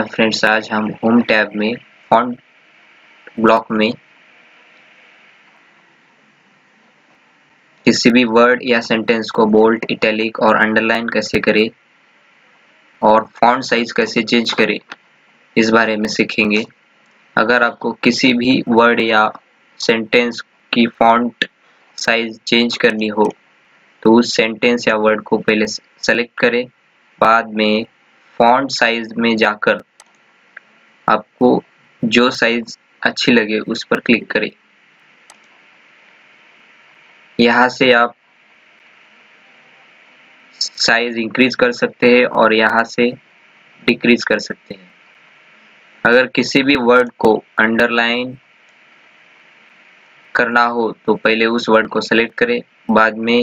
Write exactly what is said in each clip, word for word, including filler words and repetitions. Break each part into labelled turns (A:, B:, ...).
A: Friends, आज हम home tab में फॉन्ट ब्लॉक में किसी भी वर्ड या सेंटेंस को बोल्ड, इटैलिक और अंडरलाइन कैसे करें और फॉन्ट साइज कैसे चेंज करें, इस बारे में सीखेंगे। अगर आपको किसी भी वर्ड या सेंटेंस की फॉन्ट साइज चेंज करनी हो तो उस सेंटेंस या वर्ड को पहले सेलेक्ट करें, बाद में फॉन्ट साइज में जाकर आपको जो साइज अच्छी लगे उस पर क्लिक करें। यहाँ से आप साइज इंक्रीज कर सकते हैं और यहाँ से डिक्रीज कर सकते हैं। अगर किसी भी वर्ड को अंडरलाइन करना हो तो पहले उस वर्ड को सेलेक्ट करें, बाद में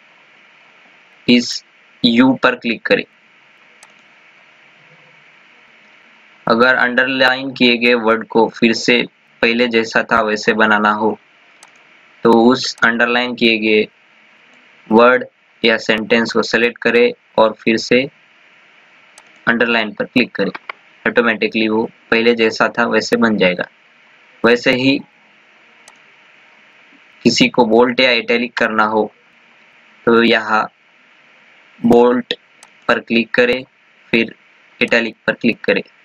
A: इस यू पर क्लिक करें। अगर अंडरलाइन किए गए वर्ड को फिर से पहले जैसा था वैसे बनाना हो तो उस अंडरलाइन किए गए वर्ड या सेंटेंस को सेलेक्ट करें और फिर से अंडरलाइन पर क्लिक करें। ऑटोमेटिकली वो पहले जैसा था वैसे बन जाएगा। वैसे ही किसी को बोल्ड या इटैलिक करना हो तो यहाँ बोल्ड पर क्लिक करें, फिर इटैलिक पर क्लिक करें।